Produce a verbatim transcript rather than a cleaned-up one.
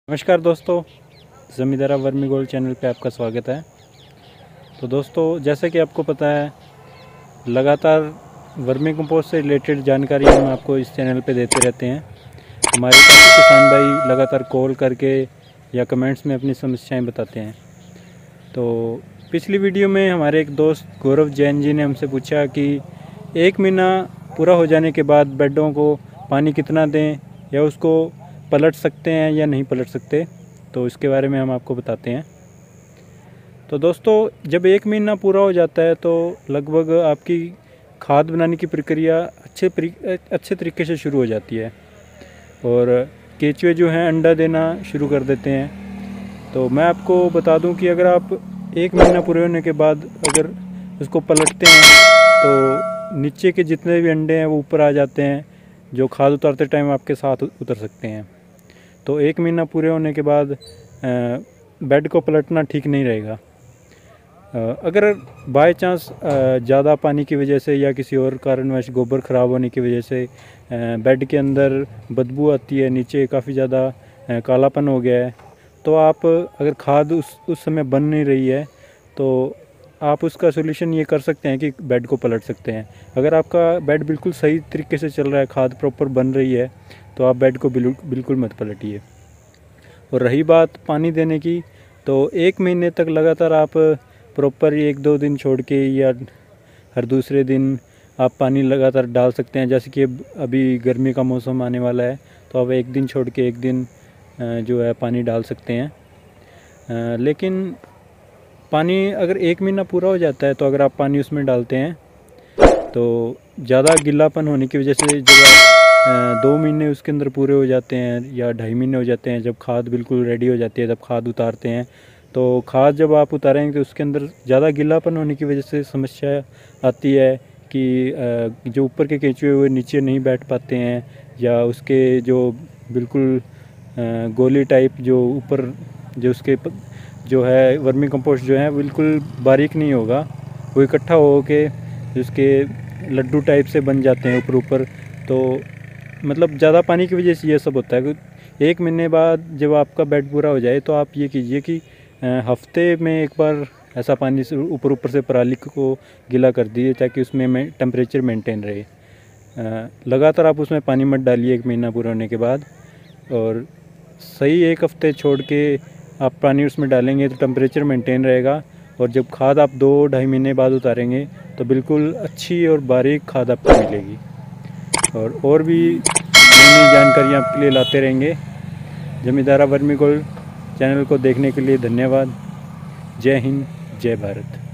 नमस्कार दोस्तों, ज़मींदारा vermi gold channel पे आपका स्वागत है। तो दोस्तों, जैसे कि आपको पता है, लगातार वर्मी कंपोस्ट से रिलेटेड जानकारी हम आपको इस चैनल पे देते रहते हैं। हमारे काफ़ी किसान भाई लगातार कॉल करके या कमेंट्स में अपनी समस्याएं बताते हैं। तो पिछली वीडियो में हमारे एक दोस्त गौरव जैन जी ने हमसे पूछा कि एक महीना पूरा हो जाने के बाद बेडों को पानी कितना दें या उसको पलट सकते हैं या नहीं पलट सकते। तो इसके बारे में हम आपको बताते हैं। तो दोस्तों, जब एक महीना पूरा हो जाता है तो लगभग आपकी खाद बनाने की प्रक्रिया अच्छे अच्छे तरीके से शुरू हो जाती है और केंचुए जो हैं अंडा देना शुरू कर देते हैं। तो मैं आपको बता दूं कि अगर आप एक महीना पूरे होने के बाद अगर उसको पलटते हैं तो नीचे के जितने भी अंडे हैं वो ऊपर आ जाते हैं, जो खाद उतारते टाइम आपके साथ उतर सकते हैं। तो एक महीना पूरे होने के बाद बेड को पलटना ठीक नहीं रहेगा। अगर बाय चांस ज़्यादा पानी की वजह से या किसी और कारणवश गोबर ख़राब होने की वजह से बेड के अंदर बदबू आती है, नीचे काफ़ी ज़्यादा कालापन हो गया है, तो आप अगर खाद उस उस समय बन नहीं रही है तो आप उसका सोल्यूशन ये कर सकते हैं कि बेड को पलट सकते हैं। अगर आपका बेड बिल्कुल सही तरीके से चल रहा है, खाद प्रॉपर बन रही है, तो आप बेड को बिल्कुल मत पलटिए। और रही बात पानी देने की, तो एक महीने तक लगातार आप प्रॉपर एक दो दिन छोड़ के या हर दूसरे दिन आप पानी लगातार डाल सकते हैं। जैसे कि अभी गर्मी का मौसम आने वाला है तो आप एक दिन छोड़ के एक दिन जो है पानी डाल सकते हैं। लेकिन पानी अगर एक महीना पूरा हो जाता है तो अगर आप पानी उसमें डालते हैं तो ज़्यादा गिल्लापन होने की वजह से जब आप दो महीने उसके अंदर पूरे हो जाते हैं या ढाई महीने हो जाते हैं, जब खाद बिल्कुल रेडी हो जाती है तब खाद उतारते हैं, तो खाद जब आप उतारेंगे तो उसके अंदर ज़्यादा गिल्लापन होने की वजह से समस्या आती है कि जो ऊपर के केंचुए हुए नीचे नहीं बैठ पाते हैं, या उसके जो बिल्कुल गोली टाइप जो ऊपर जो उसके जो है वर्मी कंपोस्ट जो है बिल्कुल बारीक नहीं होगा, वो इकट्ठा हो के उसके लड्डू टाइप से बन जाते हैं ऊपर ऊपर। तो मतलब ज़्यादा पानी की वजह से ये सब होता है। एक महीने बाद जब आपका बेड पूरा हो जाए तो आप ये कीजिए कि हफ्ते में एक बार ऐसा पानी से ऊपर ऊपर से पराली को गीला कर दीजिए ताकि उसमें में टेम्परेचर मेंटेन रहे। लगातार आप उसमें पानी मत डालिए एक महीना पूरा होने के बाद, और सही एक हफ्ते छोड़ के आप पानी उसमें डालेंगे तो टेम्परेचर मेंटेन रहेगा। और जब खाद आप दो ढाई महीने बाद उतारेंगे तो बिल्कुल अच्छी और बारीक खाद आपको मिलेगी। और और भी नई नई जानकारियाँ आपके लिए लाते रहेंगे। ज़मींदारा वर्मी गोल्ड चैनल को देखने के लिए धन्यवाद। जय हिंद, जय भारत।